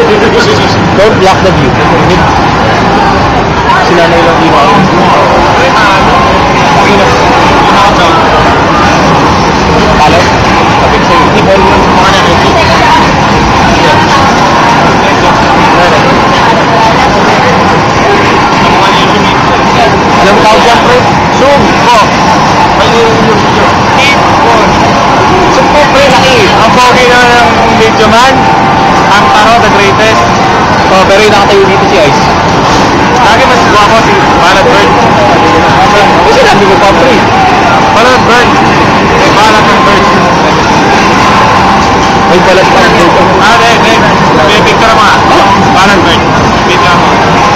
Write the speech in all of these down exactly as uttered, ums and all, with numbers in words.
Don't block the view. Sinanay lang di ba? Palo? Kapit sa'yo. Ibon mo mga nakikita. Ilang tao dyan, pre? Zoom! Ko! Zoom po, pre, laki. Ang pogi na ng video man. Ang taro, the greatest. Oh, pero yung nakatayo dito si Ice. Lagi mas guwapo si Bacolod Bird. Kasi sinabi mo pa, pre. Bacolod Bird. May balat ng bird. May balat pa ng bird. Ah, de, de. May picture mo nga. Bacolod Bird. Picture mo.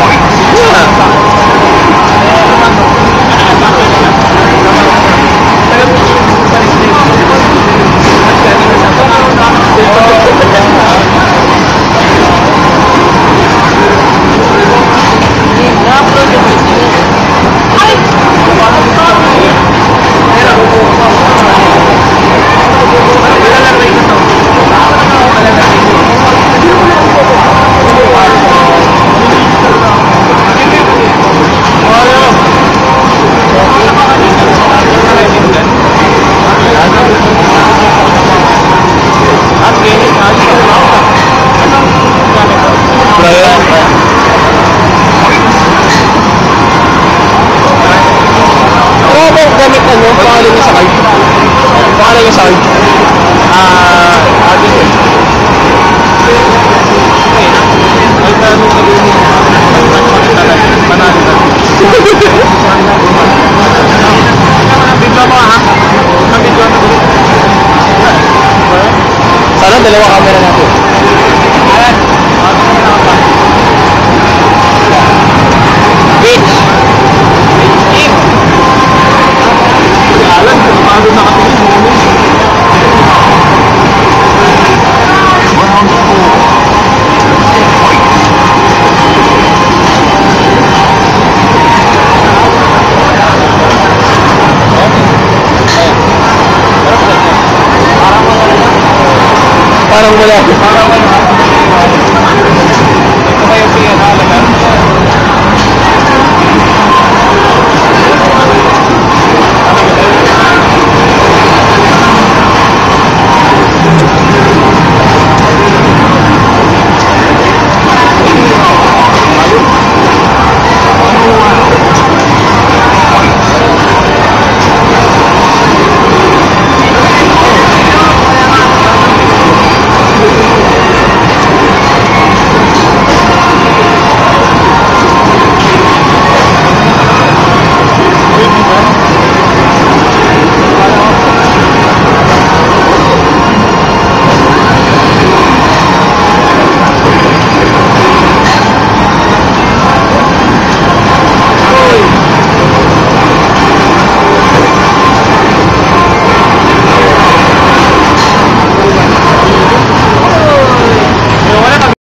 Sana dalawa camera natin. Bitch! Bitch! Alam, pagod na kasi yung moment. Parang wala. Parang